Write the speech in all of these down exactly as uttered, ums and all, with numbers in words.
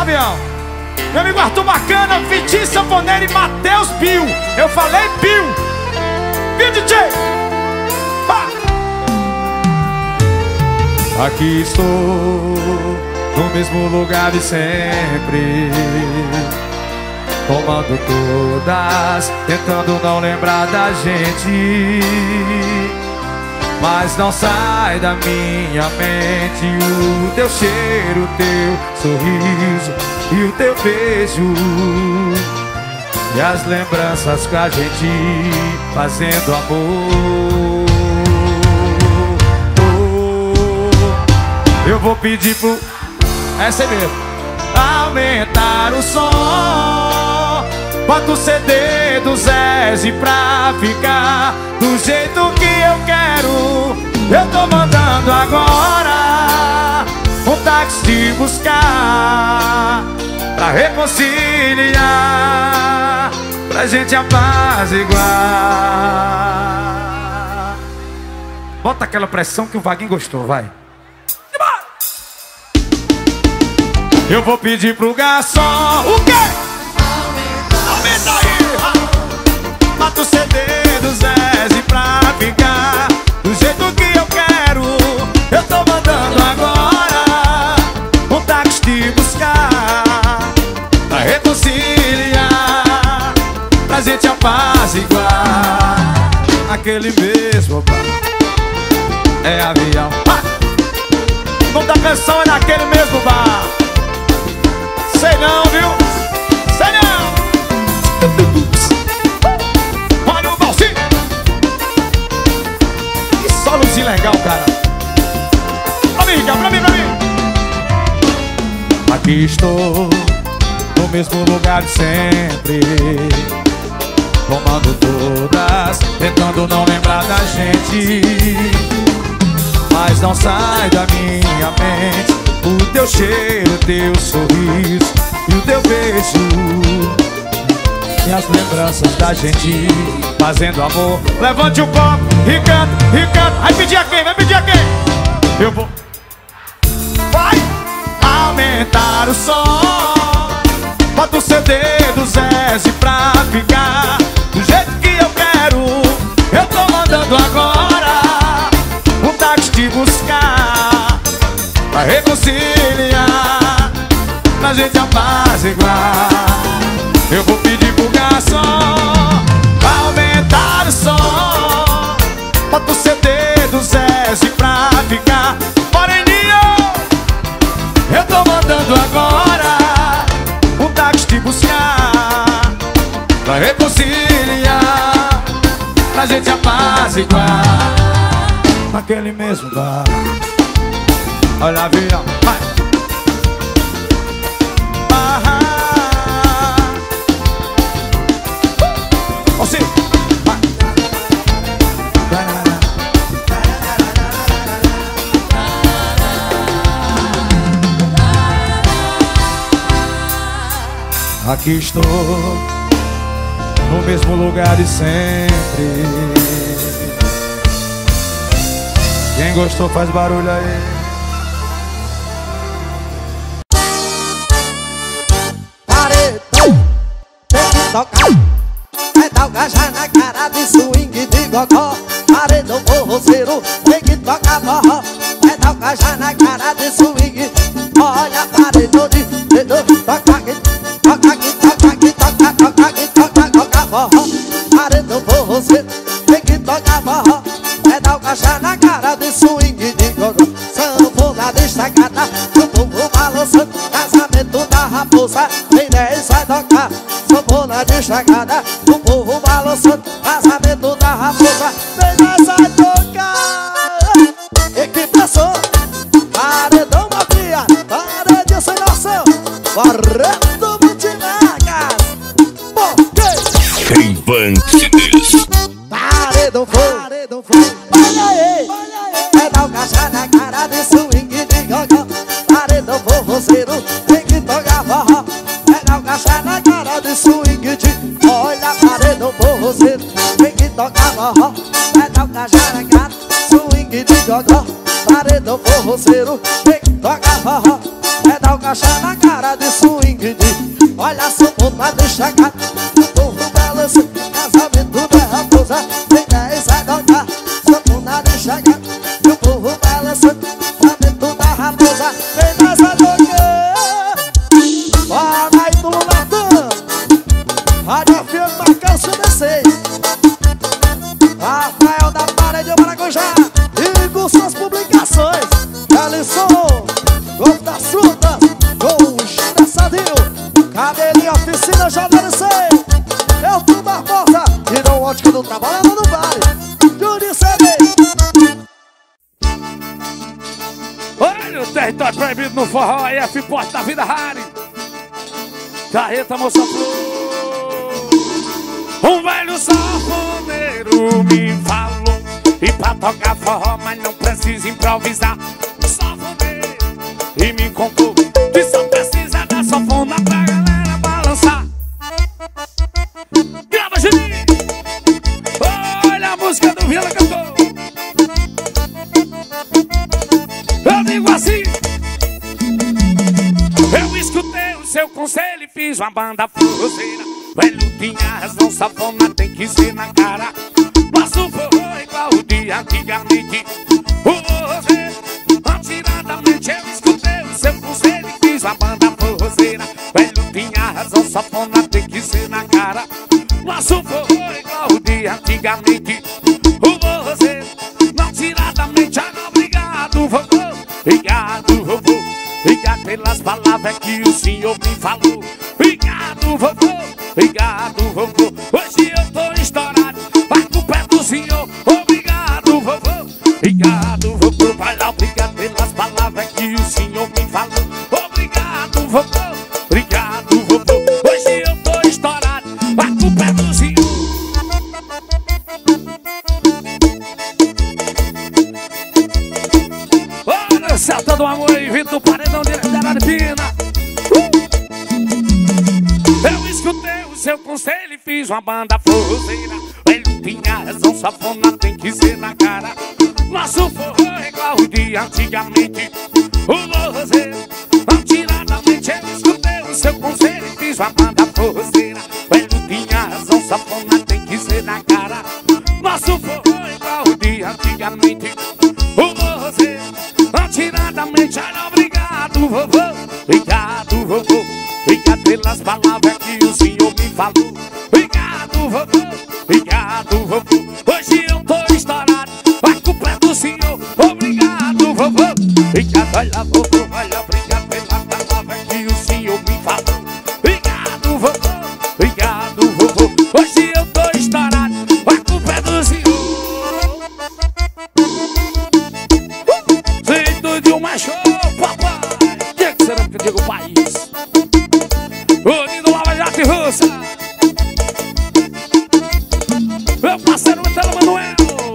avião. Meu amigo Arthur Bacana, Vitinho Sanfoneiro e Matheus Bill. Eu falei Bill. Viu, D J? Pá. Aqui estou, no mesmo lugar de sempre, tomando todas, tentando não lembrar da gente. Mas não sai da minha mente o teu cheiro, o teu sorriso e o teu beijo, e as lembranças com a gente fazendo amor. Oh, eu vou pedir pro... Essa é mesmo. Aumentar o som, bota o C D do Zezé pra ficar do jeito que eu quero. Eu tô mandando agora um táxi te buscar, pra reconciliar, pra gente apaziguar. Bota aquela pressão que o Vaguinho gostou, vai. Eu vou pedir pro garçom. O quê? Aumenta aí. Bota o C D do Zezé pra ficar do jeito que eu quero. Eu tô mandando agora um táxi te buscar, pra reconciliar, pra gente apaziguar. Aquele mesmo bar é avião. Ah! Não dá canção, é naquele mesmo bar. Sei não, viu? Sei não. Olha o Valci. Que solozinho legal, cara. Pra mim, Ricardo, pra mim, pra mim. Aqui estou, no mesmo lugar de sempre, tomando todas, tentando não lembrar da gente. Mas não sai da minha mente o teu cheiro, o teu sorriso e o teu beijo, e as lembranças da gente fazendo amor. Levante o copo e canta, e canta. Vai pedir a quem? Vai pedir a quem? Eu vou. Vai aumentar o som, bota o C D do Zezé pra ficar do jeito que eu quero. Eu tô mandando agora um táxi te buscar, pra reconciliar, pra gente apaziguar. Eu vou pedir pro garçom aumentar o som, bota o C D do Zezé pra ficar. Moreninho, eu tô mandando agora um táxi te buscar, pra reconciliar, pra gente apaziguar. Naquele mesmo bar. Olha a avião, vai. Ah, você vai. Aqui estou, no mesmo lugar de sempre. Quem gostou faz barulho aí. Tocar, vai dar o gajá na cara de swing de gogó. Paredão forrozeiro, tem que tocar forró. Vai dar o gajá na cara de swing. Olha, paredão de dedo. Toca aqui, toca aqui, toca aqui, toca, toca aqui, toca, toca forró. Paredão forrozeiro, tem que tocar forró. Vai dar o gajá na cara de swing de gogó. Sanfona destacada, o povo balançando. Casamento da raposa, tem dez vai tocar. Sanfona destacada, o povo balançando. Casamento da raposa, vem nessa tocar. E que passou? Paredão mafia, paredinho sem noção. Barreto Bitinagas. Infantes. Paredão foi, paredão foi. Olha aí, vai dar o cachá na cara de swing de gogó. Paredão forrozeiro, tem que tocar forró. Vai dar o cachá na cara de swing de. Olha, paredão forrozeiro, tem que tocar forró. Vai dar o cachá na cara swing de gogó. Paredão forrozeiro, tem que tocar forró. Vai dar o agachar na cara de swing de olha a sanfona de chegar. O povo balança, casamento da raposa. Vem dez vai tocar, sanfona de chegar. O povo balança, casamento da raposa. Vem dez vai tocar. Bora aí do Lulatão. Rádio F M marcando C D seis. Rafael da Parede do Maracujá. E com suas publicações Alisson, Golf das Frutas, Gol Estressadinho, Cabelinho Oficina J L C, Elton Barbosa, e não ótica do trabalho no vale, Júnior C D. Olha o território proibido no forró, aí F Porte da Vida Rari. Carreta Moça Flor. Um velho sanfoneiro me falou, e pra tocar forró, mas não precisa improvisar. Sanfoneiro, e me contou que só precisa da sanfona pra galera balançar. Grava, Juninho! Olha a música do Vila Cantor. Eu digo assim: eu escutei o seu conselho e fiz uma banda forrozeira. Velho tinha razão, sanfona tem que ser na cara. Nosso forró igual o de antigamente. O forrozeiro, atiradamente eu escutei o seu conselho e fiz uma banda forrozeira. Velho tinha razão, sanfona tem que ser na cara. Nosso forró igual o de antigamente. O forrozeiro, atiradamente, ah, obrigado, vovô. Obrigado, vovô. Obrigado pelas palavras que o senhor me falou. Obrigado, vovô. Obrigado, vovô. Hoje eu tô estourado, a culpa é do senhor. Obrigado, vovô. Obrigado, vovô. Vai lá, obrigado pelas palavras que o senhor me falou. Obrigado, vovô. Obrigado, vovô. Hoje eu tô estourado, a culpa é do senhor. Olha, Celta do Amor e Vitor Paredão direto da Argentina. Eu escutei o seu conselho e fiz uma banda forrozeira. Ele tinha razão, sanfona tem que ser na cara. Nosso forró é igual o de antigamente. O forrozeiro, atiradamente eu escutei o seu conselho e fiz uma banda forrozeira. Ele tinha razão, sanfona tem que ser na cara. Nosso forró é igual o de antigamente. O forrozeiro, atiradamente, olha, obrigado, vovô. Obrigado, vovô. Obrigado pelas palavras que o senhor me falou. Obrigado, vovô. Obrigado, vovô. Hoje eu tô estourado, a culpa é do senhor. Obrigado, vovô. Obrigado, olha, vovô. Olha, obrigado pelas palavras que o senhor me falou. Obrigado, vovô. Obrigado, vovô. Hoje eu tô estourado, a culpa é do senhor. Jeito de um macho, papai. Que é que será que eu digo o país? Unido Lava Jato e Russa. Meu parceiro Metelo Manuel.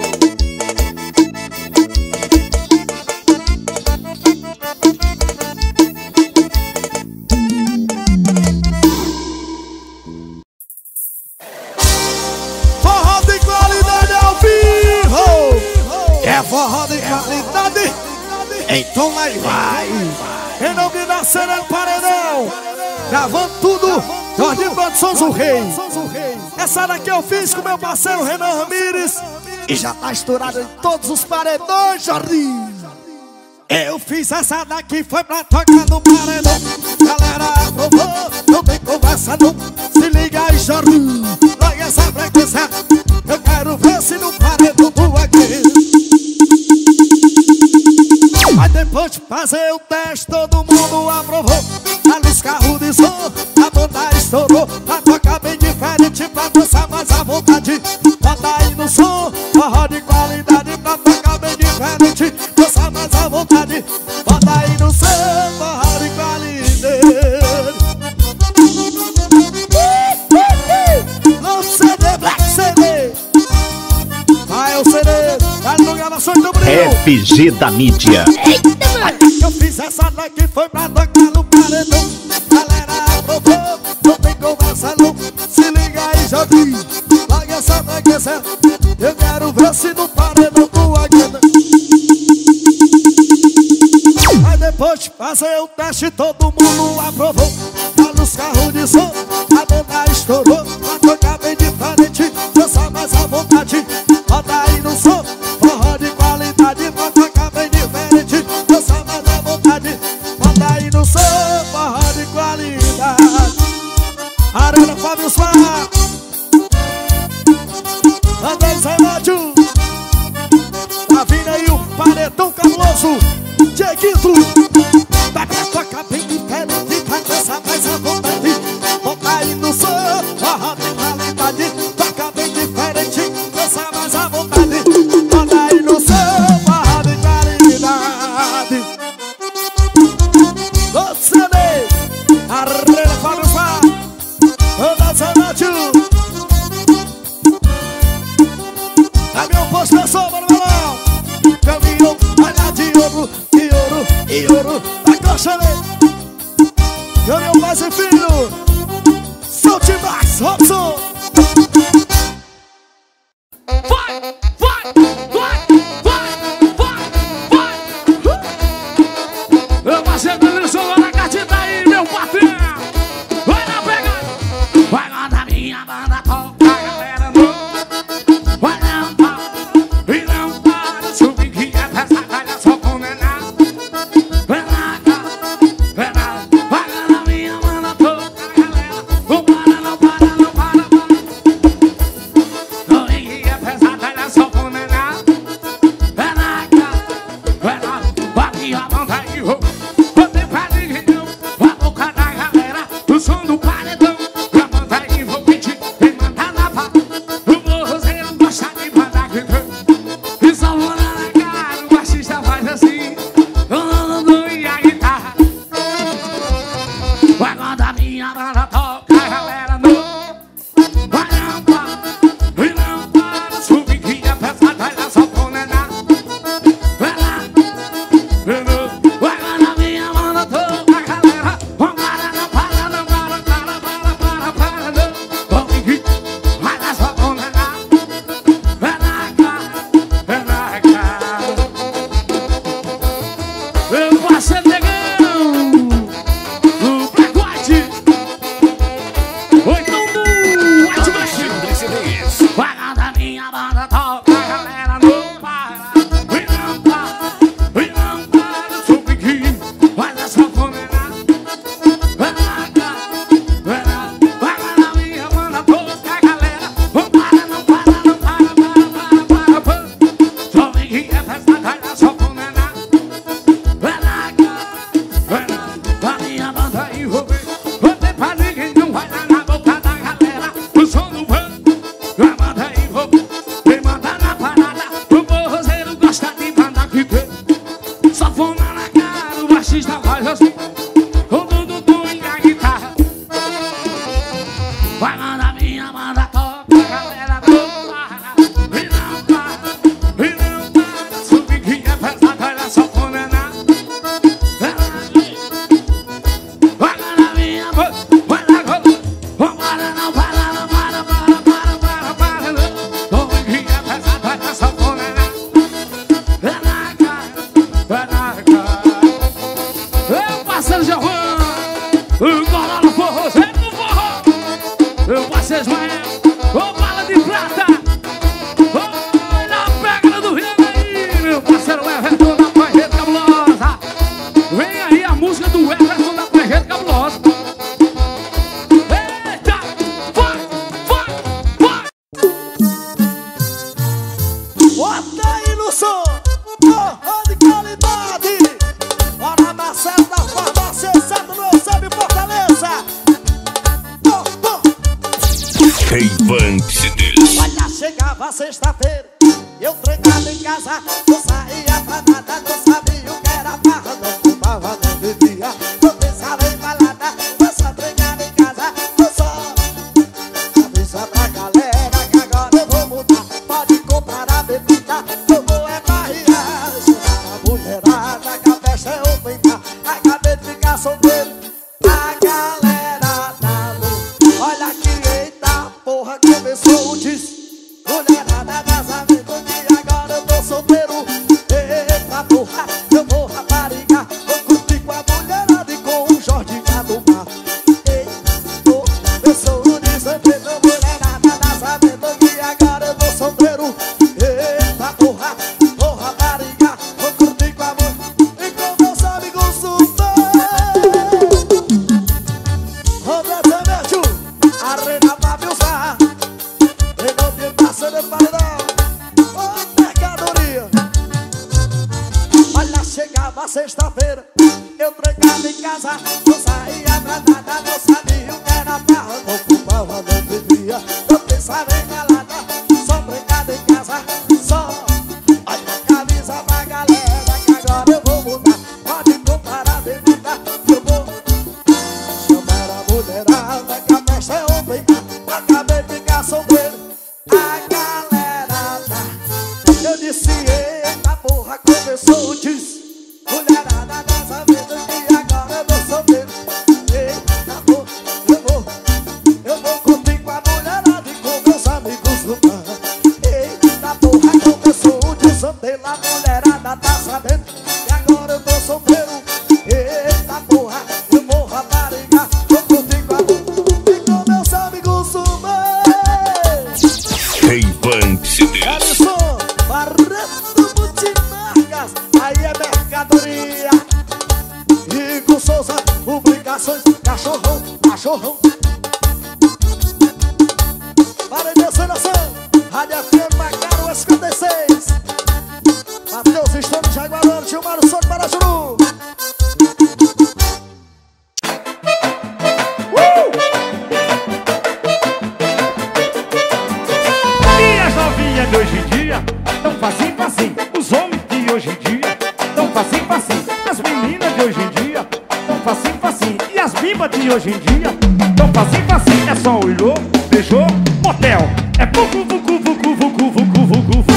Forró de qualidade ao vivo. É forró de qualidade. Então lá vai. Em nome da Serena Paredão, gravando tudo, Jorge Produções o Rei. Essa daqui eu fiz com meu parceiro Renan Ramires e já tá estourado em todos os paredões, Jorge. Eu fiz essa daqui, foi pra tocar no paredão. Galera aprovou, não tem conversa não. Se liga aí, Jorge, larga essa frequência. Eu quero ver se no paredão tu aqui. Mas depois de fazer o teste, todo mundo aprovou. Ali os carros de som, a banda estourou. Pra tocar bem diferente, pra dançar mais à vontade. Bota aí no som, forró de qualidade. Pra tocar bem diferente, dançar mais à vontade. Bota aí no som, forró de qualidade. Não C D, Black C D. Vai o C D, vai no gravações do Brilho. F G da mídia. Eu fiz essa daqui, foi pra tocar no paredão. Galera aprovou, não tem conversa não. Se liga aí, Jordi, larga essa frequência. Eu quero ver se no paredão tu aguenta. Mas depois de fazer fazer o teste, todo mundo aprovou. Tá nos carros de som, a banda estourou. Vai tocar bem diferente, dança mais à vontade. Bota aí no som, forró de qualidade. Vai tocar bem diferente, dança mais à vontade. Bota aí no som, forró de qualidade. Arena Fábio Sá, André Zanádio. Tá vindo aí o paredão cabuloso Dieguito. Vai pra tocar bem diferente, vai dançar mais à vontade. Bota aí no som, forró de qualidade. Toca bem diferente, dança mais à vontade. Bota aí no som, forró de qualidade. Luciane, Arena Fábio Sá, André Zanádio. Caminhão Postação, mano, mano. Caminhão, olha de ouro, de ouro, de ouro. Vai coxando. Caminhão Paz e Filho. Solte Max, Robson. Vai, vai, vai, vai, vai, vai. Eu vou chegando no som da gatita aí, meu patrão. Vai na pegada. Vai lá da minha banda, toca a galera no. Vai não para, e não para. Subir que é festa, calha só com nená. Vai lá, vai lá, vai lá na minha banda, toca a galera. Não para, não para, não para, para. Subir que é festa, calha só com nená. Vai lá, vai lá, vai que a banda aí, vou. Vou ter pra ninguém, vai a boca da galera. O som do paredão, a banda aí, vou pedir. Vem mandar na pá. O morrozeiro gosta de mandar gritando. E só vou na cara, o baixista faz assim. O Lulu e a guitarra. Vai quando a minha banda toca, a galera no. Vai não para, e não para. Subir que é pesada, olha só com nená. Vai lá, vai quando a minha banda toca, a galera. Não para, não para, não para, para, para, para, para, não. Subir que, olha só com nená. Vai na cara, vai na cara. Eu posso negão no pacote. Ou então no White Machine. Vai lá da minha banda, toca a galera, não para. E não para, e não para. Subir que, olha só com nená. Vai na cara, vai lá, vai lá na minha banda, toca a galera. Não para, não para, não para, para, para, para, para. Subir que é festa, olha só com nená. Vai na cara, vai lá, a minha banda envolver. Vou ter pra ninguém, não vai lá na boca da galera. O som do banco, a banda envolver. Vem mandar na parada, o morrozeiro gosta de mandar que tem. Só fuma na cara, o baixista faz assim. O Dudu e a guitarra. Vai lá na minha banda, toca a galera, não para. E não para, e não para. Subir que é pesado, olha só com nená. Vai lá, vai lá na minha banda, vai lá, vai lá. Não para, não para, não para, para, para, para, para, não. Subir que é pesado, olha só com nená. Vai na cara, vai na cara. Eu parceiro Giovanni, o Corolla Forrozeiro do forró. Eu parceiro Ismael, o Bala de Prata. Oi, na pegada do Rio aí, meu parceiro Everton da Panjeta Cabulosa. Vem aí a música do Everton da Panjeta Cabulosa. Eita, vai, vai, vai. Bota aí no som, forró de qualidade. Bora Marcelo da Farmácia, certo no Eusébio Fortaleza. Pô, pô. Rei Banks. Olha, chegava sexta-feira, eu trancado em casa. Não saía pra nada, não sabia o que era farra. Não fumava, não bebia, não pensava em balada. Eu só trancado em casa, eu só avisa pra galera que agora eu vou mudar. Pode comprar a bebida, eu vou é barrear. Chamar a mulherada, que a festa é open bar. Acabei de ficar solteiro, a galera tá louca. Olha que eita porra, começou o disco. Mulherada, casamento, que agora eu tô solteiro. Eita porra, eu vou raparigar, vou curtir com a mulher. Eu trancado em casa, não saía pra nada, não sabia o que era barra, não fumava, não bebia, não pensava em balada, só trancado em casa, só. Olha a camisa pra galera que agora eu vou mudar. Pode comprar a bebida que eu vou chamar a mulherada que a festa é open. Acabei de ficar solteiro, a galera tá. Eu disse, eita porra, começou o diz. Mulherada tá sabendo que agora eu tô solteiro. Eita porra, eu vou, eu vou curtir com a mulherada e com meus amigos no bar. Eita porra, começou o diz. Solteiro, a mulherada tá sabendo que agora eu tô solteiro. Eita porra, eu vou rapariga, vou curtir com a mulherada e com meus amigos no bar. Rei-Van C Ds. Alisson, Barreto Multimarcas, aí é mercadoria. E com Souza, publicações, cachorrão, cachorrão. Para a encenação, Rádio F M Macaro cinquenta e seis. Matheus Estamos, Jaguarão, Gilmar Som de Marajuru. E as novinhas de hoje em dia tão facinho, facinho. Os homens de hoje em dia tão facinho, facinho. As meninas de hoje em dia tão facinho, facinho. E as bimbas de hoje em dia tão facinho, facinho. É só olhou, beijou, motel. É vucu, vucu, vucu, vucu, vucu, vucu, vucu.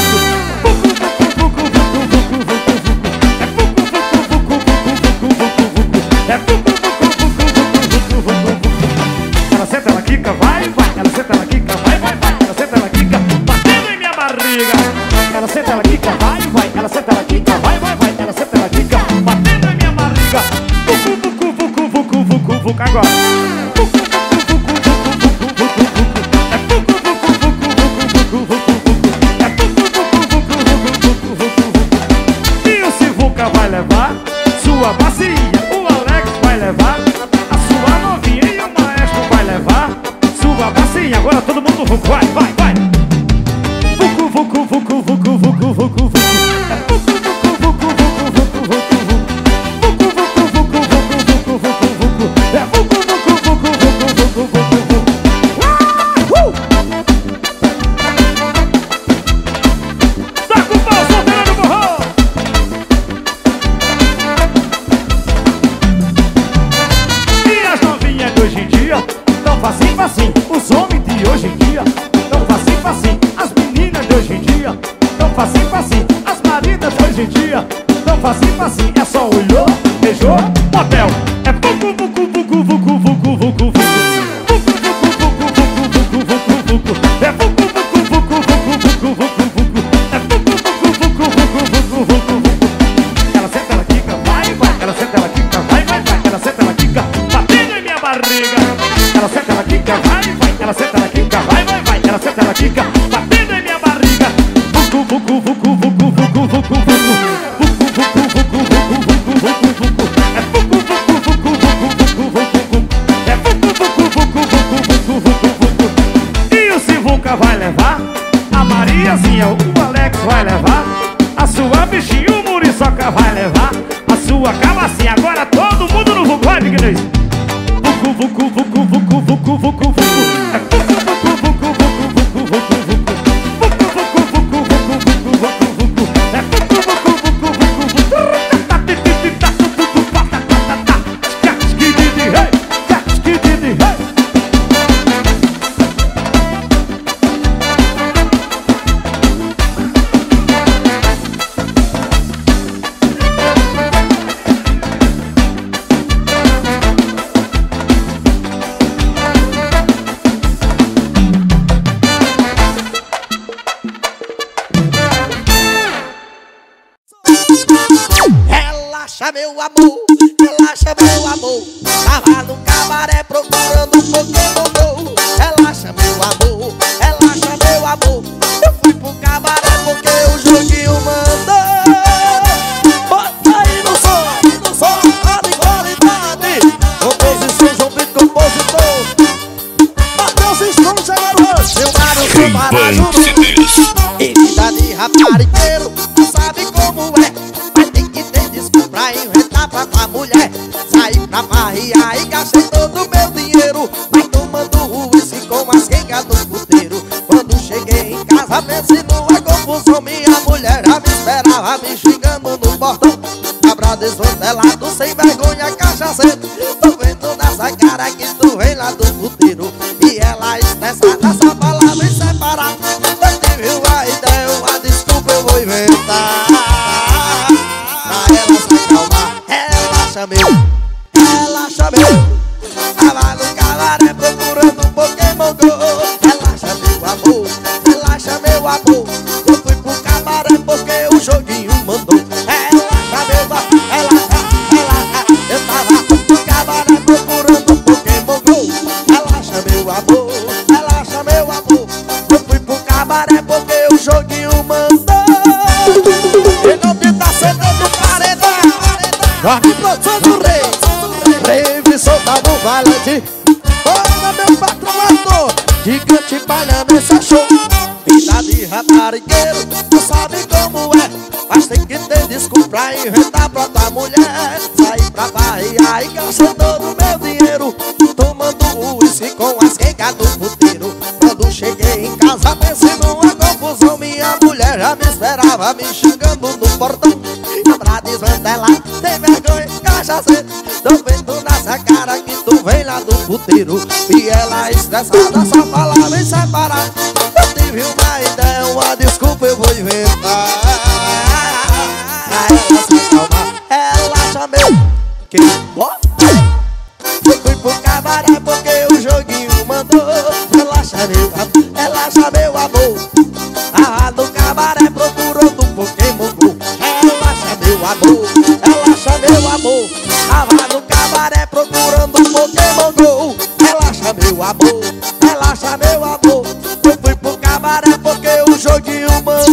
É vucu, vucu, vucu, vucu, vucu, vucu, vucu. É vucu, vucu, vucu, vucu, vucu. Ela senta, ela quica, vai, vai. Ela senta, ela quica, vai, vai, vai. Ela senta, ela quica, batendo em minha barriga. Ela senta, ela quica, vai, vai. Ela senta, ela quica, vai, vai, vai. Ela senta, ela quica, batendo em minha barriga. Vucu, vucu, vucu, vucu, vucu, vucu. Agora. Vucu, vucu, vucu, vucu, vucu, vucu. É vucu, vucu, vucu, vucu, vucu, vucu. É vucu, vucu, vucu, vucu, vucu, vucu. E o Sivuca vai levar sua bacia. O Alex vai levar a sua novinha. E o Maestro vai levar sua bacia. Agora todo mundo vucu, vai, vai, vai. Vucu, vucu, vucu, vucu, vucu, vucu, vucu. É vucu, vucu, vucu, vucu, vucu, vucu, vucu. Vucu, vucu, vucu, vucu, vucu, vucu, vucu. É vucu, vucu, vucu, vucu, vucu, vucu, vucu. Uh! Tá com o pau solteiro no morro. E as novinhas de hoje em dia tão facinho, facinho. Os homens de hoje em dia tão facinho, facinho. As meninas de hoje em dia tão facinho, facinho. As maridas de hoje em dia tão facinho, facinho. É só olhou, beijou, motel. É vucu, vucu, vucu, vucu, vucu, vucu, vucu. Vucu, vucu, vucu, vucu, vucu, vucu, vucu. É vucu, vucu, vucu, vucu, vucu, vucu, vucu. É vucu, vucu, vucu, vucu, vucu, vucu, vucu. Ela senta, ela quica, vai, vai. Ela senta, ela quica, vai, vai, vai. Ela senta, ela quica, batendo em minha barriga. Ela senta, ela quica, vai, vai. Ela senta, ela quica, vai, vai, vai. Ela senta, ela quica, batendo em minha barriga. Vucu, vucu, vucu, vucu, vucu, vucu, vucu. Vucu, vucu, vucu, vucu, vucu, vucu, vucu. É vucu, vucu, vucu, vucu, vucu, vucu, vucu. É vucu, vucu, vucu, vucu, vucu, vucu, vucu. E o Sivuca vai levar a Mariazinha, o Alex vai levar a sua bichinha, o Muriçoca vai levar a sua cabacinha. Agora todo mundo no vucu, vai, Piquenês. Vucu, vucu, vucu, vucu, vucu, vucu, vucu. É vucu, vucu, vucu, vucu, vucu, vucu, vucu. Vucu, vucu, vucu, vucu, vucu, vucu, vucu. É vucu, vucu, vucu, vucu, vucu. Relaxa meu amor, relaxa meu amor. Tava no cabaré procurando um Pokémon. Relaxa meu amor, relaxa meu amor. Eu fui pro cabaré porque o joguinho mandou. Bota aí no som, no som, de qualidade. Com esse som, João Brito, compositor. Matheus Estamos, Jaguarão, Gilmar Som de Marajuru. Ele tá de raparigueiro, tu sabe como é. Vai ter que ter desculpa pra enfrentar pra tua mulher. Saí pra farrear e gastei todo o meu dinheiro. Vai tomando uísque com as quengas do puteiro. Quando cheguei em casa, pensei numa confusão. Minha mulher já me esperava, me xingando no portão. Cabra desmantelado, sem vergonha, cachaceiro. Tô vendo nessa cara que tu vem lá do puteiro. E ela estressada, só falava em separar. Eu tive uma ideia, uma desculpa eu vou inventar. Pra ela se acalmar, ela chameu, ela chameu. Tava no cabaré procurando um Pokémon Go. Relaxa meu amor, relaxa meu amor. Eu fui pro cabaré porque o joguinho mandou. Relaxa meu amor, relaxa, relaxa. Eu tava no cabaré procurando um Pokémon Go. Relaxa meu amor, relaxa meu amor. Eu fui pro cabaré porque o joguinho mandou. E não te tá cedendo paredão. Jorge Produção do Rei. Rave soltava o valente. Olha meu patronato, gigante palhando esse show. Vida de raparigueiro, tu sabe como é. Mas tem que ter desculpa pra inventar pra tua mulher. Saí pra barrear e gastei todo o meu dinheiro. Tomando uísque com as quengas do puteiro. Quando cheguei em casa pensei numa confusão. Minha mulher já me esperava, me xingando no portão. Pra desmantelar, tem vergonha, cachaceiro. Tô vendo nessa cara que tu vem lá do puteiro. E ela estressada, só falava em separar. Eu tive uma ideia, uma desculpa eu vou inventar. Pra ela se acalmar, ela chamou. Que bota? Eu fui pro cabaré porque o joguinho mandou. Relaxa meu amor, relaxa meu amor. Tava no cabaré procurando um Pokémon Go. Relaxa meu amor, relaxa meu amor. Tava no cabaré procurando um Pokémon Go. Relaxa meu amor, relaxa meu amor. Eu fui pro cabaré porque o joguinho mandou.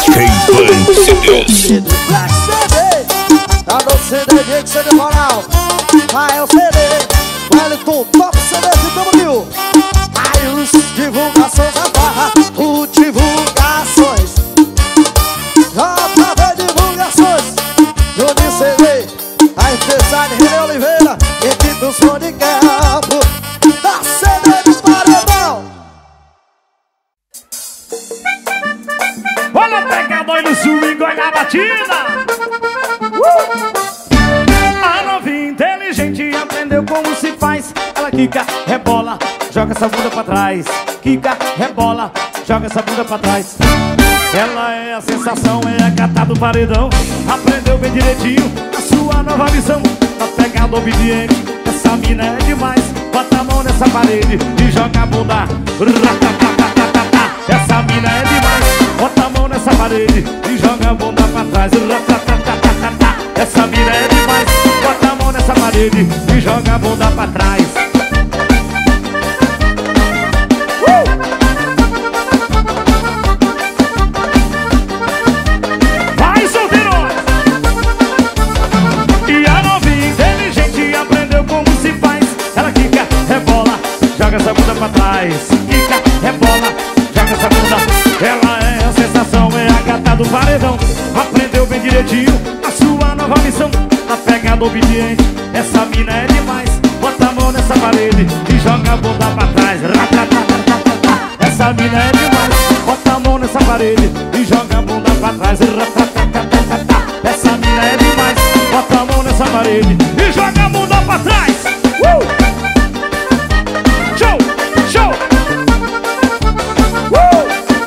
C D Black C D. Tá no C D Diego C D Moral. Vai é o C D Wellington, top C D de Tamboril. Aí os divulgações da barra. O divulgações J V Divulgações. Juninho C D. A empresária René Oliveira. Equipe do som de campo da C D do Paredão. Olha o pegador no swing, olha a batida. uh! A novinha inteligente aprendeu como se faz. Ela quica, rebola, joga essa bunda pra trás. Quica, rebola, joga essa bunda pra trás. Ela é a sensação, é a gata do paredão. Aprendeu bem direitinho a sua nova missão. Tá pegando obediente, essa mina é demais. Bota a mão nessa parede e joga a bunda. Essa mina é demais. Bota a mão nessa parede e joga a bunda pra trás. Essa mina é demais. Bota a mão nessa parede e joga a bunda pra trás. Vai, solteirões! E a novinha inteligente aprendeu como se faz. Ela quica, rebola, joga essa bunda pra trás. Quica, rebola, joga essa bunda. Ela é a sensação, é a gata do paredão. Aprendeu bem direitinho a sua nova missão. Tá pegada obediente, essa mina é demais. Bota a mão nessa parede e joga a bunda pra trás. Essa mina é demais. Bota a mão nessa parede e joga a bunda pra trás. Essa mina é demais. Bota a mão nessa parede e joga a bunda pra trás. uh! Show, show. uh!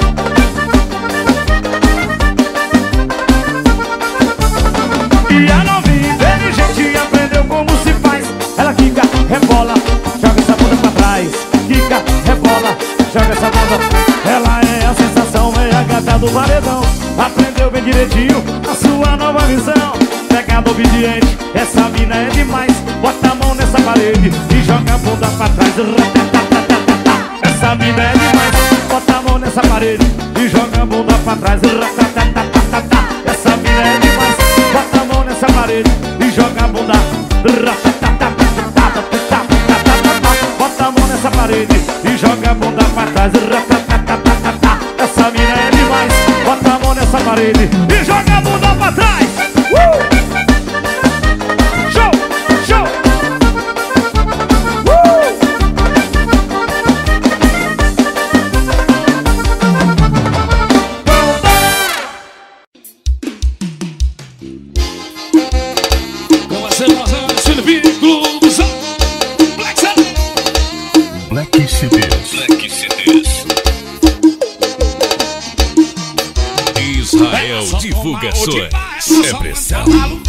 E a novinha inteligente aprendeu como se faz. Ela quica, rebola, joga essa bunda pra trás. Quica, rebola, joga essa bunda. Ela é a sensação, é a gata do paredão. Aprendeu bem direitinho a sua nova visão. Pegada obediente, essa mina é demais. Bota a mão nessa parede e joga a bunda pra trás. Essa mina é demais. Bota a mão nessa parede e joga a bunda pra trás. Essa mina é demais. Bota a mão nessa parede e joga a bunda. Bota a mão nessa parede e joga a bunda pra trás. Essa mina é demais. Bota a mão nessa parede e joga a bunda pra trás. uh! Show, show. Divulgações é pressão.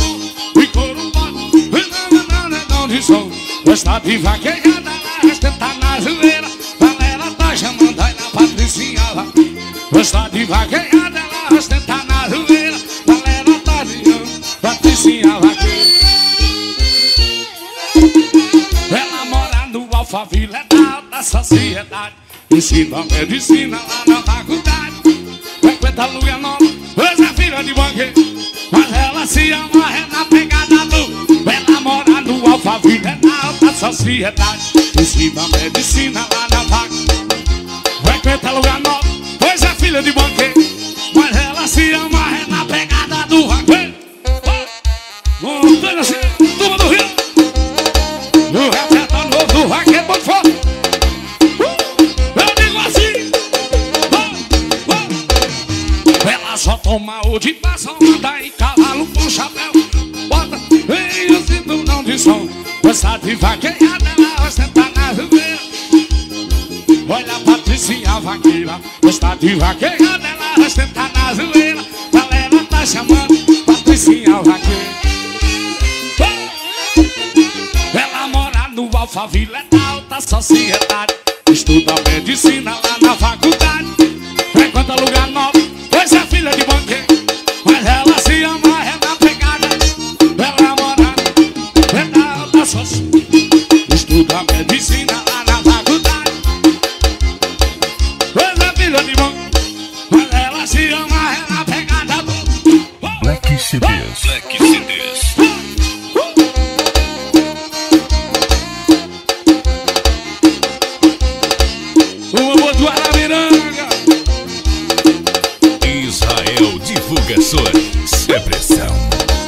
Gosta de vaquejada, ostenta na zoeira. Galera tá chamando aí na Patricinha lá. Gosta de vaquejada, ela ostenta na zoeira. Galera tá chamando Patricinha vaqueira. Ela mora no Alphaville, é da alta sociedade. Ensina medicina lá na faculdade. Frequenta Luia Nova, hoje é filha de banqueiro. Mas ela se ama, é na pegada do. Ela mora no Alphaville, é na alta sociedade. Ensina medicina lá na faculdade. Frequenta Luia Nova, hoje é filha de banqueiro. Mas ela se ama, é na pegada do vaqueiro. Montanha assim, turma do Rio. No repertório novo do vaqueiro, muito forte. Só toma o de passão, anda em cavalo com chapéu. Bota em o cinturão de som. Gosta de vaquejada, ela ostenta na zoeira. Olha a Patricinha vaqueira. Gosta de vaquejada, ela ostenta na zoeira. Galera tá chamando Patricinha vaqueira. Ela mora no Alphaville, é da alta sociedade. Estuda medicina lá na faculdade. Frequenta lugar novo, pois é filha de banqueiro. Mas ela se ama, é na pegada. Ela mora, é da alta sociedade. Estuda medicina lá na faculdade. Pois é filha de banqueiro. Mas ela se ama, é na pegada do Black C Ds. Black C Ds. Uma boa do Aramiranga. Israel Divulgações é pressão.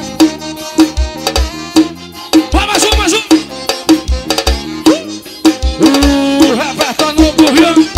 Vai mais um, mais um. O repertório novo do Rio.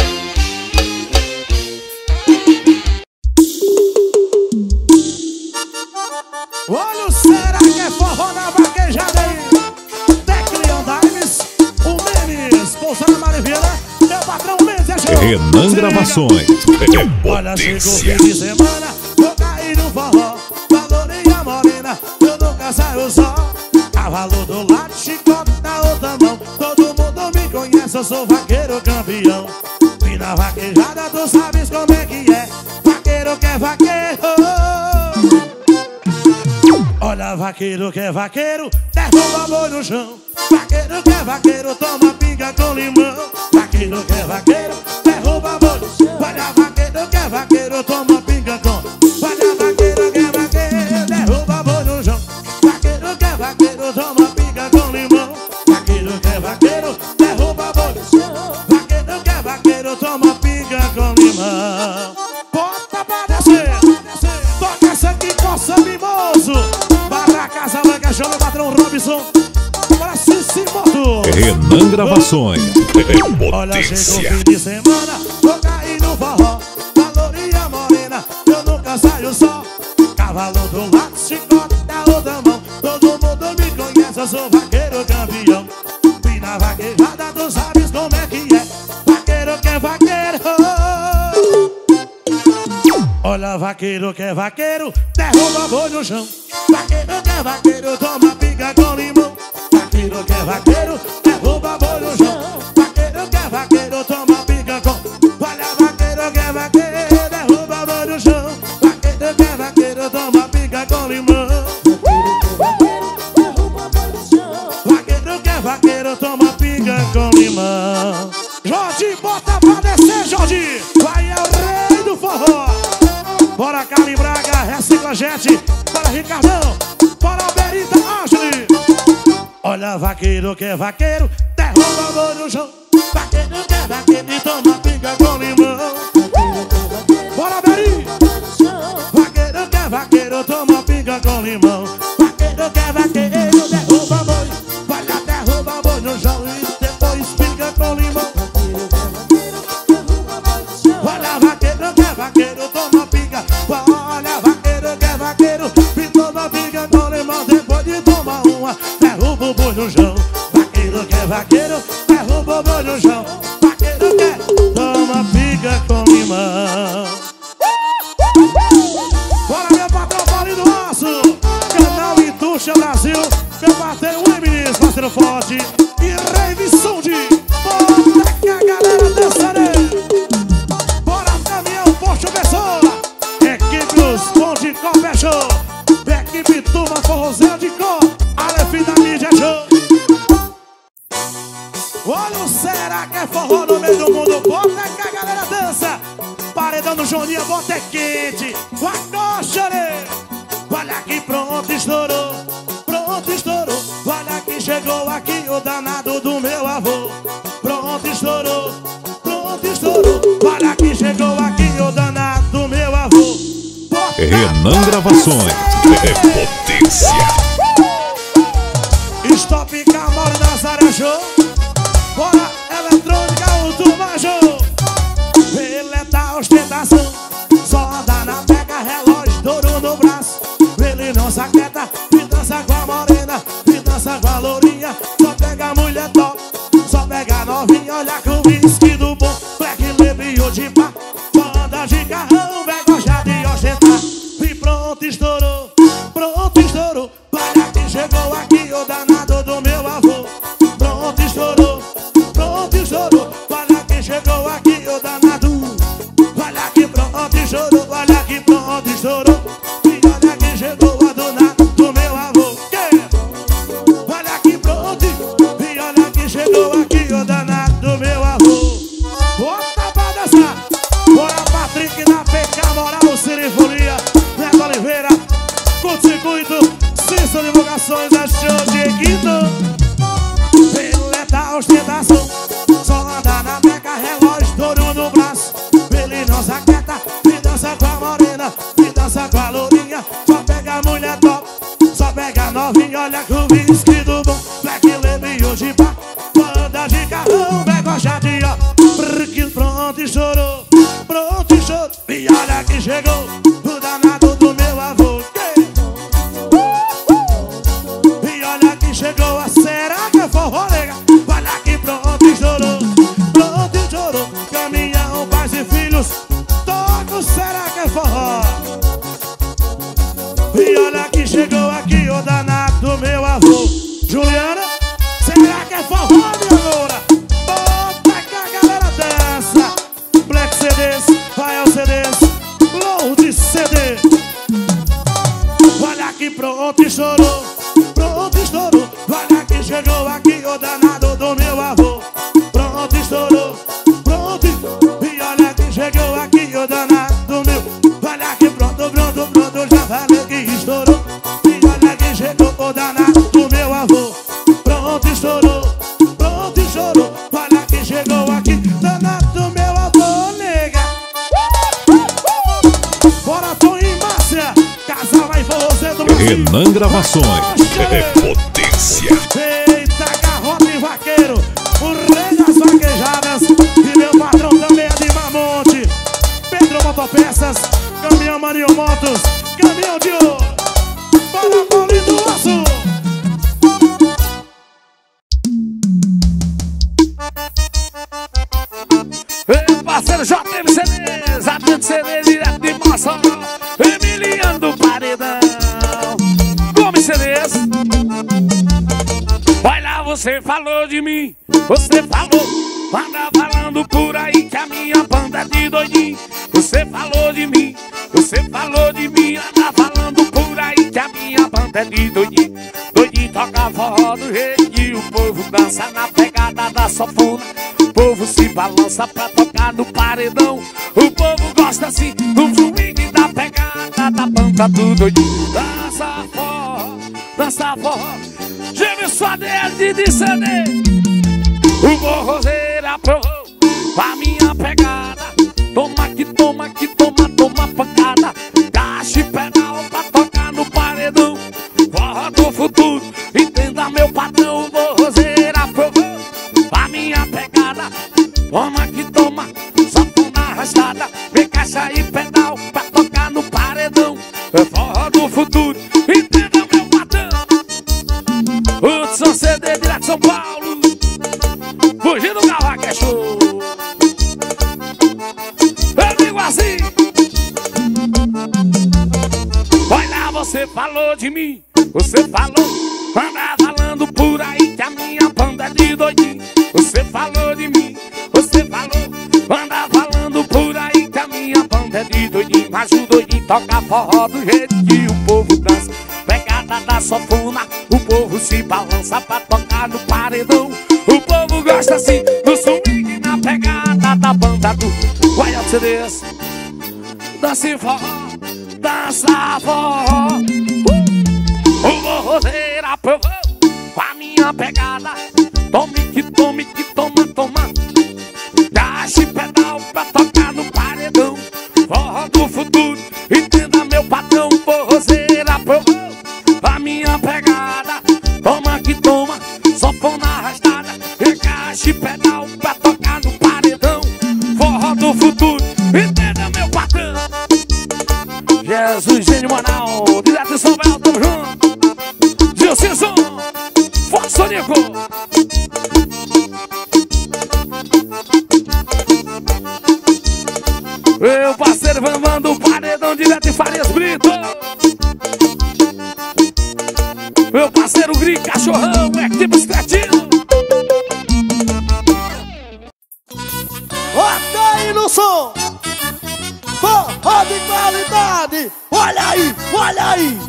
Olha o será que é forró na vaquejada aí. Declion Dimes, o Menes, Bolsonaro Mariveira, meu patrão Mendes é show. Renan Gravações é Olha, chegou o potência. fim de semana, vou cair no forró. Valorinha morena, eu nunca saio só. Cavalo do lado, chicote na outra mão. Todo mundo me conhece, eu sou vaqueiro campeão. E na vaquejada tu sabes como é que é. Vaqueiro que é vaqueiro. Olha, vaqueiro que é vaqueiro, derruba boi no chão. Vaqueiro que é vaqueiro, toma pinga com limão. Vaqueiro que é vaqueiro, derruba boi no chão. Olha, vaqueiro que é vaqueiro, toma pinga com. Olha, vaqueiro que é vaqueiro, derruba boi no chão. Vaqueiro que é vaqueiro, toma pinga com limão. Vaqueiro que é vaqueiro, derruba boi no chão. Vaqueiro que é vaqueiro, toma pinga com limão. Bota pra descer, toca essa aqui, coça mimoso. Para a Casa Branca, chama o patrão Robinson. Bora Cici Moto. Renan Gravações é Olha, chegou o potência. fim de semana, vou cair no forró. Valorinha morena, eu nunca saio só. Cavalo do lado, chicote da outra mão. Todo mundo me conhece, eu sou vaqueiro campeão. E na vaquejada tu sabes como é que é. Vaqueiro que é vaqueiro. Olha, vaqueiro que é vaqueiro, derruba boi no chão. Vaqueiro que é vaqueiro, toma pinga com limão. Vaqueiro que é vaqueiro, derruba boi no chão. Vaqueiro que é vaqueiro, toma pinga com. Olha, vaqueiro que é vaqueiro, derruba boi no chão. Vaqueiro que é vaqueiro, toma pinga com limão. Vaqueiro que é vaqueiro, toma pinga com limão. Jorge, bota pra descer, Jorge. Vai, é o rei do forró. Bora Cali Braga, Recicla Jet. Bora Ricardão, bora Berita Ashley. Olha, vaqueiro que é vaqueiro, derruba boi no chão. Vaqueiro que é vaqueiro e toma pinga com limão. Bora Beri. Vaqueiro que é vaqueiro, toma pinga com limão. Vaqueiro que é vaqueiro, derruba boi. Olha, derruba boi no chão e depois pinga com limão. Olha, vaqueiro que é vaqueiro, toma pinga. Olha, vaqueiro que é vaqueiro, e toma pinga com limão. Depois de tomar uma, derruba o boi no chão. Vaqueiro que é vaqueiro, derruba o boi no chão. Vaqueiro que é, toma pinga com limão. Bora, meu patrão, Jorge e Rave Sound. Bota que a galera dança, né? Bora caminhão, Porsche Pessoa. Equipe Os Bom de Cor fechou. Equipe Turma Forrozeiro de Cor. Aleph da mídia show. Olha o Será que é forró no meio do mundo. Bota que a galera dança. Paredão do Joninha, bota é quente. Acocha, né? Olha aqui, pronto, estourou. Pronto, estourou. Olha que chegou aqui o danado do meu avô. Pronto, estourou. Pronto, estourou. Olha que chegou aqui o danado do meu avô. Bota Renan Gravações. É potência. Stop Camori Nazaré Show. Bora, eletrônica, o Turma Show. Ele é da ostentação. Só anda na pega, relógio, touro no braço. Ele não se aquieta, e dança com a morena, e dança com a lourinha. Só pega a mulher top, só pega a novinha. Olha com o whisky do bom, Black Label e o de pá. Só anda de carrão, vem gostar de ostentar. E pronto, estourou, pronto, estourou. Olha que chegou aqui o danado do meu avô. Pronto, estourou, pronto, estourou. Olha que chegou aqui o danado. Olha que pronto, estourou. Olha que pronto, estourou. E olha que chegou a dona do meu avô. Yeah. Olha que pronto. E olha que chegou aqui o danado do meu avô. Bota pra dançar. Bora Patrick na P K, Moral, Sinfonia, Neto Oliveira, Curto Circuito, Cícero Divulgações, é show de Quito. Ele é da ostentação. Só anda na peca, relógio, touro no braço. Ele não se aquieta, e dança com a morena, e dança com a lourinha. Só pega a mulher top, só pega a novinha. Olha com o whisky do bom, Black Label e o de pá. Banda de carrão, vem gostadinha. Pronto, estourou, pronto, estourou. E olha que chegou o danado do meu avô. E olha que chegou a Será que é forró, nega? Olha que pronto, estourou, pronto, estourou. Caminhão, pais e filhos, toca o Será que é forró. E olha que chegou aqui o danado do meu avô. Juliana, será que é forró, minha loura? Bota que a galera dança. Black C Ds, vai ao C Ds, Load C D. Olha que pronto, estourou, pronto, estourou. Olha que chegou aqui o danado do meu avô. Pronto, estourou, pronto. E olha que chegou aqui o danado do meu. Olha que pronto, pronto, pronto. Já falei que estourou. E olha que chegou o danado do meu avô. Pronto, estourou, pronto, estourou. Olha que chegou aqui danado do meu avô, nega. Bora, Tom e Márcia, casal vai forrozeiro do Brasil. Renan Gravações. É potência. Eita, garrota e vaqueiro, o rei das vaquejadas. E meu patrão também é de Mamonte. Pedro Motopeças, caminhão Marinho Motos, caminhão de ouro. Bora, Paulinho do Aço. Ei, parceiro J M C Ds, Adriano C D, direto de Mossoró, Emiliano do Paredão, Gomes C Ds. Vai lá, você falou de mim, você falou, anda falando por aí que a minha banda é de doidinho. Você falou de mim, você falou de mim, anda falando por aí que a minha banda é de doidinho. Doidinho toca forró do jeito e o povo dança na pegada da sanfona. O povo se balança pra tocar no paredão. O povo gosta assim do swing da pegada da banda do doidinho. Dança forró, dança forró, geme sua D L de C D. O forrozeiro aprovou a minha pegada. Toma que toma que toma, toma pancada. Caixa e pedal pra tocar no paredão. Forró do futuro, entenda meu patrão. O forrozeiro aprovou a minha pegada. Toma que toma, só toma arrastada. Vem caixa e pedal pra tocar no paredão. É forró do futuro, entenda meu patrão. Hudson C D, direto de São Paulo. Fugindo do Cavaco é show. Eu digo assim. Vai lá, você falou de mim, você falou, anda falando por aí que a minha banda toca forró do jeito que o povo dança. Pegada da sanfona, o povo se balança pra tocar no paredão. O povo gosta assim do swing na pegada da banda do Guaial C Ds. Dança forró, dança forró. uh! O forrozeiro aprovou com a minha pegada. Tome que tome que toma, toma. Dache pedal pra tocar no paredão. Forró do futuro, entenda meu patrão. Forrozeiro aprovou a minha pegada. Toma que toma, sanfona arrastada. Encaixe pedal pra tocar no paredão. Forró do futuro, entenda meu patrão. Jesus, gênio Manaus, direto de São Paulo, tamo junto. Gilson, forte Sonico. Meu parceiro Vamvan do paredão, direto de Farias Brito. Meu parceiro Gri, cachorrão, é tipo escretinho. Bota aí no som. Forró de qualidade. Olha aí, olha aí.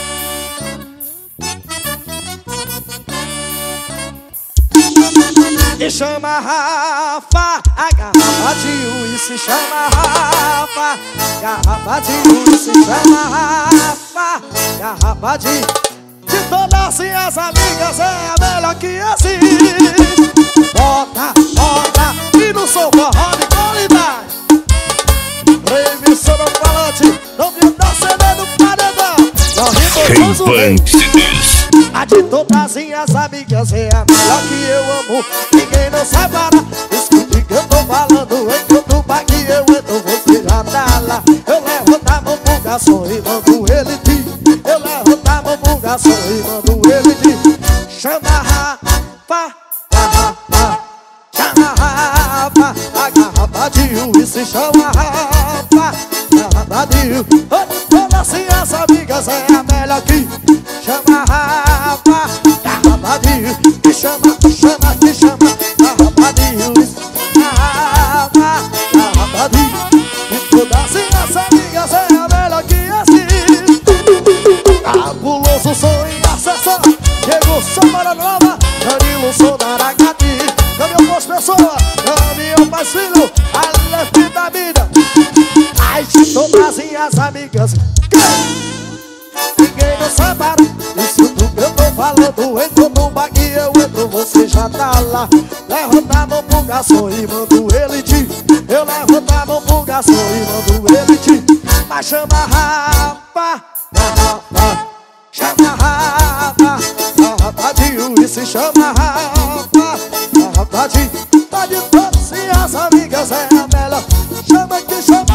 E chama Rafa, a garrafa de uísque chama Rafa. Garrafa de uísque chama Rafa. Garrafa de... De todas as amigas é a melhor que existe. Bota, bota, e no som forró de qualidade. Remissão no falante, não viu da C D do paredão. Rei C Ds. A de todas as amigas é a melhor que eu amo. Ninguém não separa. Escute que eu tô falando. Enquanto o baque eu entro, você já tá lá. Eu levanto a mão pro garçom e mando ele te. Eu levanto a mão pro garçom e mando ele te. Chama Rafa, garrafa. Chama Rafa, a garrafa de uísque chama Rafa. Garrafa de uísque. Todas as amigas é a melhor que. Chama Rafa, garrafa de uísque. Que chama, chama, que chama. Garrafa de uísque. Rafa, garrafa de uísque. E todas as amigas é a melhor que existe. Cabuloso som e acessar. Chegou Samara Nova. Danilo Sou da Aracati. Caminhão Pós Pessoa. Caminhão Paz Filho. Aleph da vida. Ai, de todas as amigas. Ninguém não separa. Isso tudo que eu tô falando. Enquanto no bague eu entro, você já tá lá. Levanta a mão pro garçom e mando ele te. Eu levanto a mão pro garçom e mando ele te. Mas chama Rafa, garrafa. Chama Rafa, garrafa de uísque. Chama Rafa, garrafa de. Tá de todas as amigas é a melhor. Chama que chama.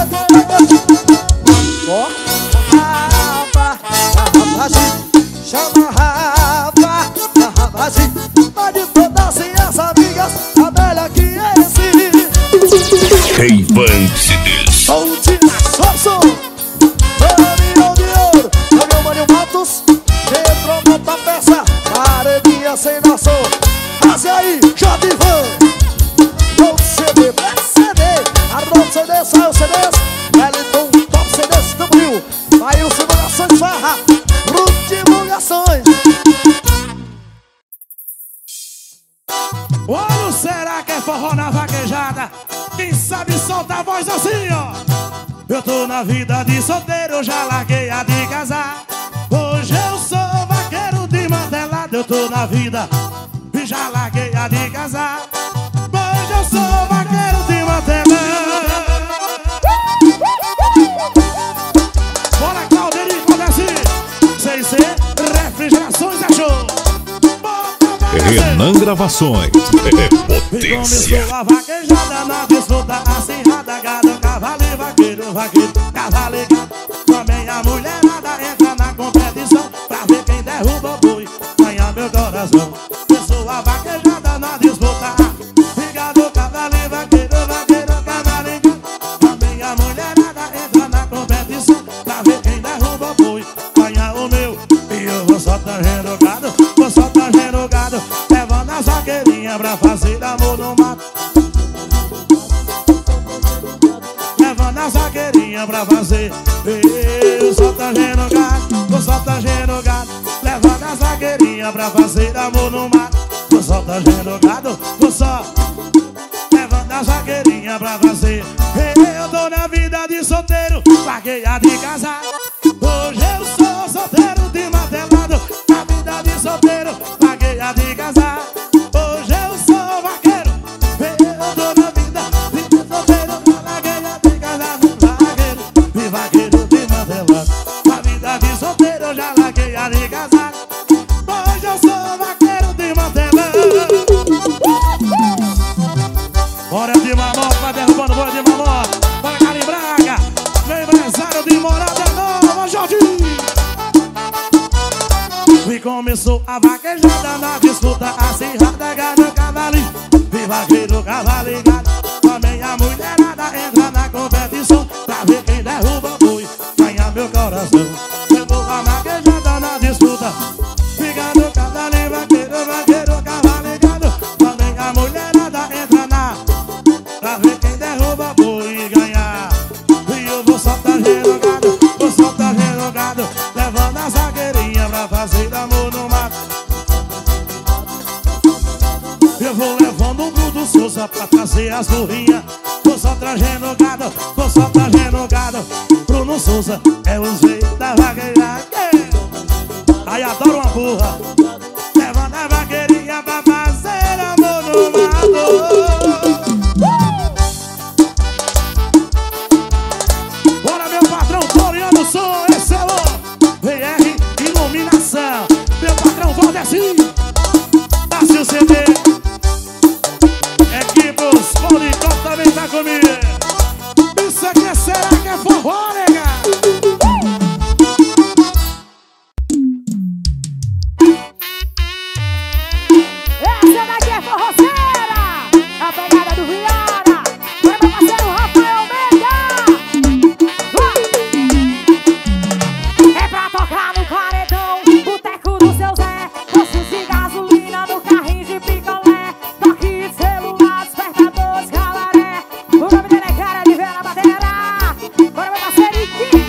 Ó, Rafa, garrafa de. Chama Rafa, garrafa de. Tá de todas as amigas a melhor que existe. Rei C Ds. Som de Sorso. Caminhão de ouro. Caminhão Mânio Matos. Entrou monta peça. Paredinha sem noção. Faze aí, Jodivan. Top C D, Black C D. Arnold C D, saiu C Ds. Wellington, Top C Ds, W. Vai o Simulações Farra. Grupo Divulgações. Olha, será que é forró na vaquejada? Quem sabe solta a voz assim, ó. Eu tô na vida de solteiro, já larguei a de casar. Hoje eu sou vaqueiro de mantelado. Eu tô na vida e já larguei a de casar. Hoje eu sou vaqueiro de mantelado. Bora, Claudeirinho, acontece. C C Refrigerações é show. Renan Gravações. É potência. Começou a vaquejada na disputa acirrada. Gado, cavalo e vaqueiro, vaqueiro, cavalo e gado. Também a mulherada entra na competição pra ver quem derruba o boi, ganha meu coração. Começou a vaquejada na disputa. Gado, cavalo e vaqueiro, vaqueiro, cavalo e gado. Também a mulherada entra na competição pra ver quem derruba o boi, ganha o meu. E eu vou só tangendo o gado, vou só tangendo o gado, levando as vaqueirinhas pra fazer amor no mato. Levando as vaqueirinhas pra fazer. pra fazer amor no mato. Tô só trazendo gado, tô só levando a jaqueirinha pra fazer. Eu tô na vida de solteiro, larguei a de casar. Hoje eu sou solteiro de martelado. Na vida de solteiro, larguei a de casar. Hoje eu sou vaqueiro. Eu tô na vida de solteiro, larguei a de casar. Vaqueiro, de vaqueiro de martelado. Na vida de solteiro, eu já larguei a de casar. Hoje eu sou vaqueiro de martelado. Bora de mamó, vai derrubando bora de mamó. Bora Carlinhos Braga, meu empresário de Morada Nova, Jorge. E começou a vaquejada na disputa acirrada, ganha o cavalinho. E vaqueiro, cavalo e gado. Também a mulherada entra na competição pra ver quem derruba o boi, ganha meu coração. Eu vou a vaquejada na disputa. Fica no cavalinho, vaqueiro, vaqueiro, cavalo e gado. Também a mulherada entra na pra ver quem derruba boi e ganhar. E eu vou soltar gado, vou soltar gado, levando a zagueirinha pra fazer amor no mato. Eu vou levando um Bruno Souza pra trazer as burrinhas. Vou só trazendo gado, vou só trazendo gado. Bruno Souza é o jeito da vaqueira. Aí adoro uma burra, levando a vaqueirinha pra fazer amor no mato. Bora meu patrão, Floriano Som, esse é o V R Iluminação. Meu patrão Valdeci, Dácio C D. Equipos Policop também tá comigo. Isso aqui é, será que é forró, nega? Essa daqui é forroceira, a pegada do Viara. Vai meu parceiro Rafael Mega. É pra tocar no paredão, boteco do seu Zé. Postos de gasolina no carrinho de picolé. Toque de celular, despertadores, calaré. O nome dele é cara de ver na bateria. Bora meu parceiro Iki.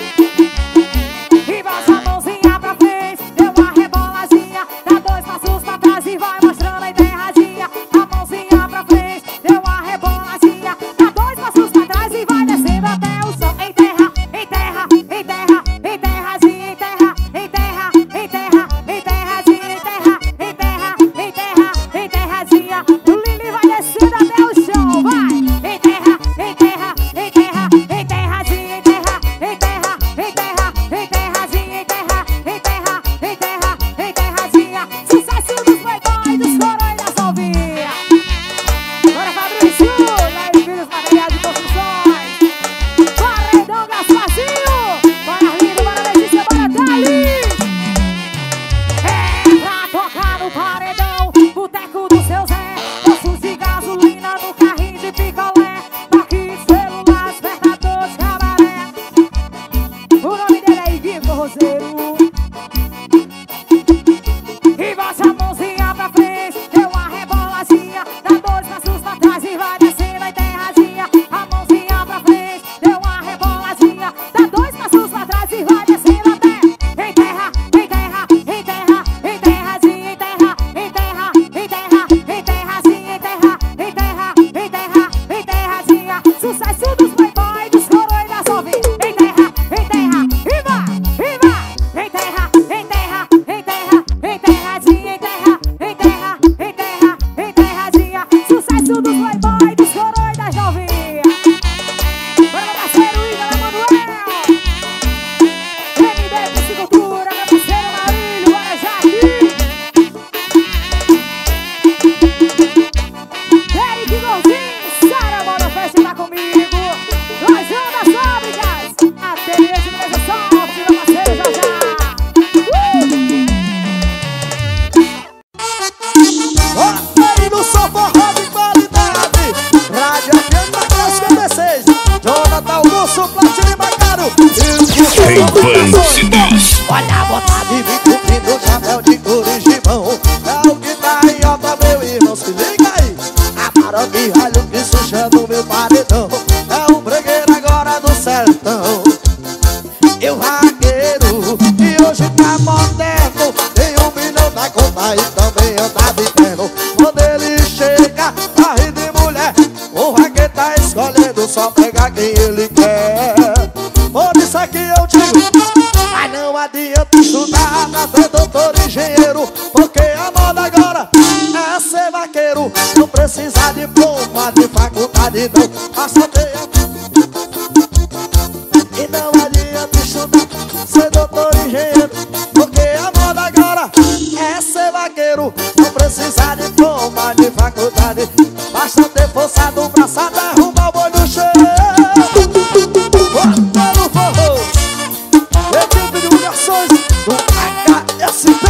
E bota a mãozinha pra frente, deu uma reboladinha. Dá dois passos pra trás e vai mostrando a enterradinha. A mãozinha pra frente, deu uma reboladinha. Dá dois passos pra trás e vai descendo até o som. Enterra, enterra, enterra, enterradinha, enterra, enterra, enterra, enterradinha, enterra, enterra, enterra, enterradinha. O Lili vai descendo até o chão, vai. Enterra, enterra, enterra, enterradinha, enterra, enterra, enterra, enterradinha, enterra, enterra, enterra, enterradinha. Sucesso dos playboys, dos coroas e das novinhas. Bora Fabrício, Jair Filhos, materiais de construções. Paredão Gasparzinho. Bora Lindo, bora Letícia, bora Dali. É pra tocar no paredão, boteco do seu Zé. Postos de gasolina no carrinho de picolé. Toque de celular, despertadores, cabaré. O nome dele é Iguinho Forrozeiro. E bote a mãozinha pra frente, deu uma reboladinha. Dá dois passos pra trás e vai descendo a enterradinha. A mãozinha pra frente, deu uma reboladinha. Dá dois passos pra trás e vai descendo até. Enterra, enterra, enterra, enterradinha, enterra, enterra, enterra, enterradinha, enterra, enterra, enterra, enterradinha. Sucesso dos playboys, dos coroas e das novinhas. Enterra, enterra, e vai, e vai. Enterra, enterra, enterra, enterradinha, enterra, enterra, enterra, enterradinha. Sucesso dos playboys, dos coroas e das novinhas. Bora meu parceiro Igor Emanuel. M D Piscicultura, meu parceiro Maurílio, bora já aqui. Eric Golzinho, Sara Moura Festa tá comigo. Lojão das Fábricas, ateliê de beleza soft, meu parceiro já já. Aí no som forró de qualidade. Rádio F M da Casa cinquenta e seis. Jonathan Augusto, Platina e Macaro. Quem Bandidos. Olha a vontade de vir cumprindo o chapéu de corujimão. É o que tá em alta, meu irmão, se liga aí. A maroca e ralho que sujando meu paredão. É o bregueiro agora do sertão. Eu vaqueiro, e hoje tá moderno. Tem um milhão na conta ser vaqueiro não precisa de diploma de faculdade não. Basta ter e não adianta estudar, ser doutor engenheiro, porque a moda agora é ser vaqueiro. Não precisa de diploma de faculdade, basta ter força do braço até arrumar o boi no chão. Bota no forró, equipe de divulgações do H S P.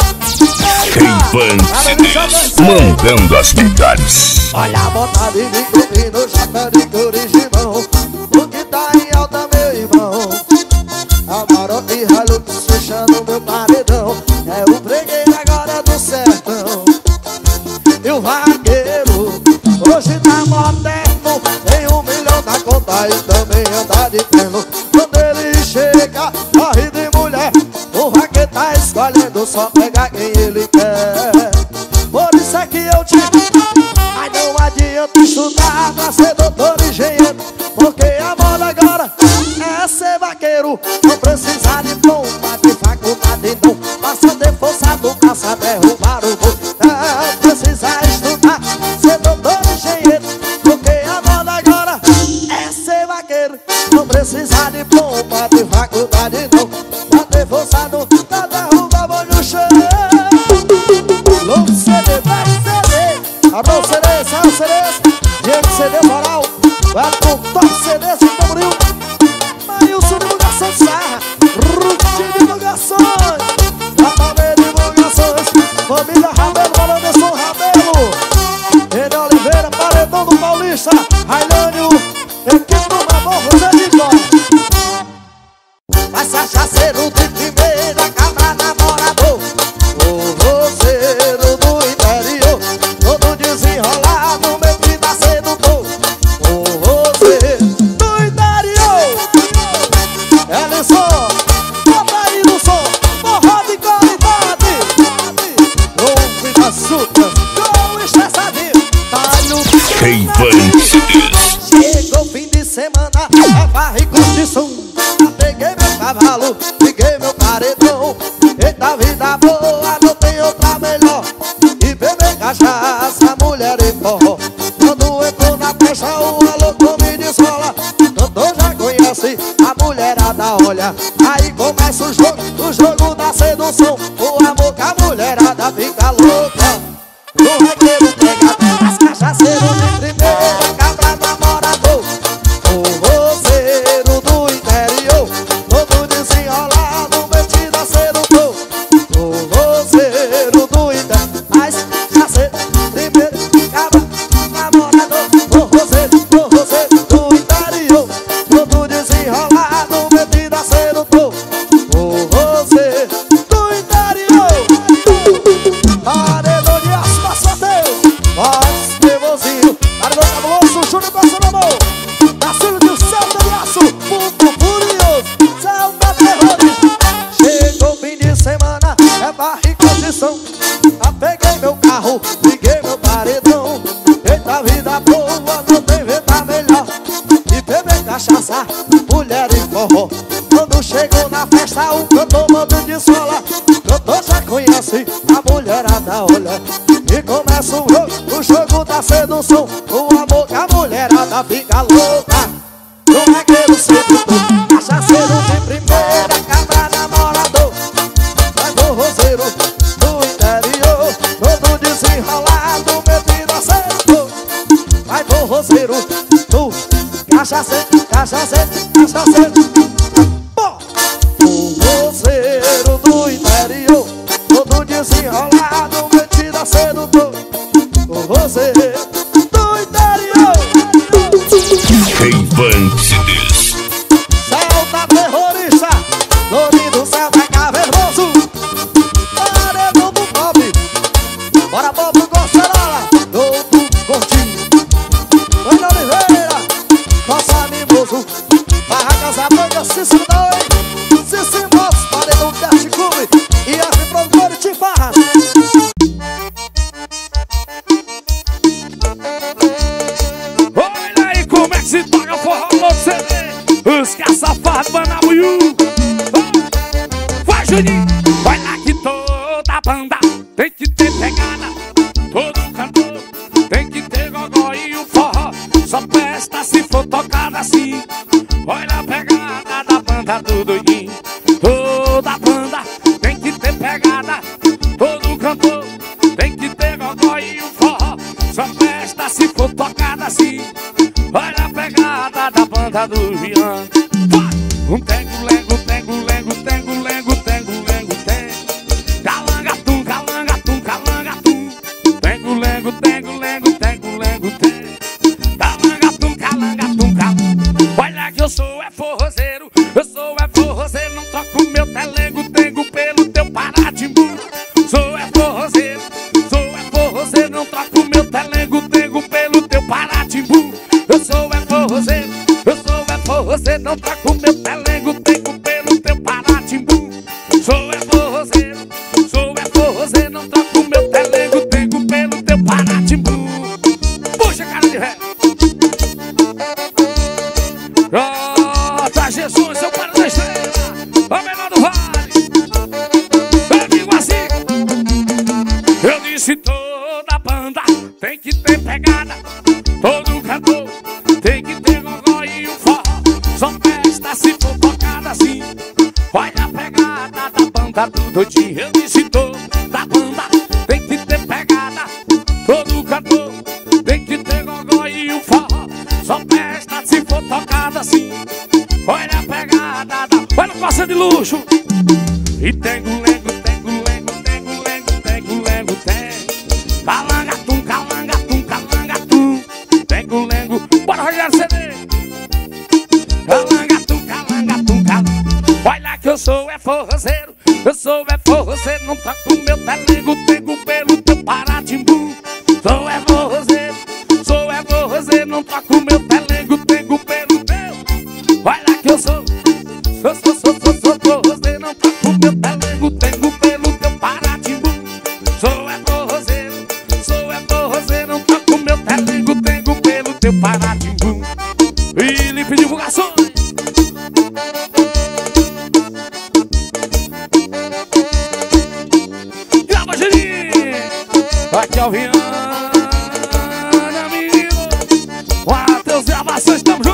Infantes, mandando as verdades. Olha a bota de bico no chapéu de corigimão, o que tá em alta, meu irmão. Amarok e Hilux fechando meu paredão, é o freguês agora do sertão. E o vaqueiro hoje tá moderno, tem um milhão na conta e também anda de terno. Quando ele chega, corre de mulher, o vaqueiro tá escolhendo só pegar quem ele quer. Por isso é que eu digo, mas não adianta estudar pra ser doutor engenheiro, porque a moda agora é ser vaqueiro. Não precisa de diploma de faculdade não, basta ter força do braço até derrubar o boi. Não precisa estudar, ser doutor engenheiro, porque a moda agora é ser vaqueiro. Não precisa de diploma de faculdade não, basta ter força do braço até derrubar o boi no chão. Louco C D, vai C D. Alô C D, sai o C D, Diego C D Moral, vai com top C D, São Murilo, Maílson Divulgação de Serra, Ruti Divulgações, Patamê Divulgações, família Rabelo, Anderson Rabelo, Rede Oliveira, Paredão do Paulista, Railânio, equipe do Mamão, José de Góis. Vai se achar ser o de primeira, cabra namorador, o roceiro do interior, todo desenrolado, metido a sedutor, o roceiro do interior. Ellison, bota aí no som, forró de qualidade, ouve da açúcar, com estressadinho, tá no Infantes. chegou o fim de semana, é barra e curtição. Peguei meu cavalo, liguei meu paredão. Eita vida boa, não tem outra melhor. E beber cachaça, mulher e forró. Quando entrou na festa, o alô come de escola. Cantor já conhece, a mulherada olha. Aí começa o jogo, o jogo da sedução. O amor que a mulherada fica louca. O requeiro pega as cachaceiros de primeira, cabra namorador, o roceiro do interior, todo desenrolado, metido a sedutor, o roceiro do interior, as cachaceiros primeiro, cabra namorador, o roceiro, o roceiro do interior, todo desenrolado, metido a sedutor, o roceiro do interior. Paredão de aço, passateio, voz nervosinho, paredão cabuloso, Júnior Costa no amor, nascido de Celta de Aço, mundo furioso, Celta terrorista. Chegou o fim de semana, é barra e condição. Já peguei meu carro, liguei meu paredão. Eita vida boa, não tem venda melhor. E beber cachaça, mulher e forró. Quando chegou na festa, o cantor manda de sola. Cantor já conhece, a mulherada olha. E começa o jogo, o jogo da sedução. O amor que a mulherada fica louca. Não é que o sedutor, cachaceiro de primeira, cabra namorador. Vai do roceiro do interior, todo desenrolado, metido a sedutor. Vai do roceiro do cachaceiro, cachaceiro, cachaceiro. Bom, o roceiro do interior, todo desenrolado, metido a sedutor. O roceiro do interior. Infantes. Celta terrorista, Florido, Celta cavernoso, paredão do pobre. Bora Bob, Gostarola, todo curtinho. Ana Oliveira, nosso animoso, Barra Casa Branca, Cícero da Oi, Cícero Motos, paredão Teste Clube e F Produtor de Tifarras. Olha aí como é que se toca forró no C D. Os caça-fardos, Manabuiú. Vai, Juninho. Vai lá que toda banda tem que ter pegada. Todo tem que ter gogó e o forró só presta se for tocado assim. Olha a pegada da banda do doidinho. Toda banda tem que ter pegada. Todo cantor tem que ter gogó e o forró só presta se for tocado assim. Olha a pegada da banda do Rian. Um tengo, lengo, tengo, lengo, tengo, lengo, tengo, lengo, tengo. Calangatum, calangatum, calangatum. Tengo, lengo, tengo, lengo, tengo, lengo, tengo. Calangatum, calangatum, calangatum. Olha que eu sou é forrozeiro, eu sou é forrozeiro. Não troco meu telengo, tengo pelo teu paratimbu. Sou é forrozeiro, sou é forrozeiro. Não troco meu telengo, tengo pelo teu paratimbu. Eu sou é forrozeiro, eu sou é forrozeiro. Não troco meu telengo, tengo pelo teu paratimbu. Sou é forrozeiro, sou é forrozeiro. Não troco meu telengo, tengo pelo teu paratimbu. Puxa, cara de ré. Oh, tá Jesus, seu para da estrela, o menor do vale. Eu digo assim, eu disse toda banda tem que ter pegada. Todo cantor tem que ter gogó e o forró só presta se for tocada assim. Olha a pegada da banda do doidinho. Eu disse toda banda tem que ter pegada. Todo cantor tem que ter gogó e o forró só presta se for tocada assim. Olha a pegada da... Olha o parceiro de luxo. E tengo, lengo, tengo, lengo, tengo, lengo, tengo, lengo, tengo. Calangatum, calangatum, calangatum. Tengo, lengo. Bora rolar C D. Calangatum, calangatum, calangatum. Olha que eu sou é forrozeiro, eu sou é forrozeiro. Não troco meu telengo, tengo pelo teu paratimbu. Sou é forrozeiro, sou é forrozeiro. Não troco meu telengo, tengo pelo teu. Olha que eu sou, sou, sou, sou, sou, sou forrozeiro. Não troco meu telengo, tengo pelo teu paratimbu. Sou é forrozeiro, sou é forrozeiro. Não troco meu telengo, tengo pelo teu paratimbu. Felipe Divulgações. Grava, Geninho. Aqui é o Viana, menino. Matheus Gravações, tamo junto.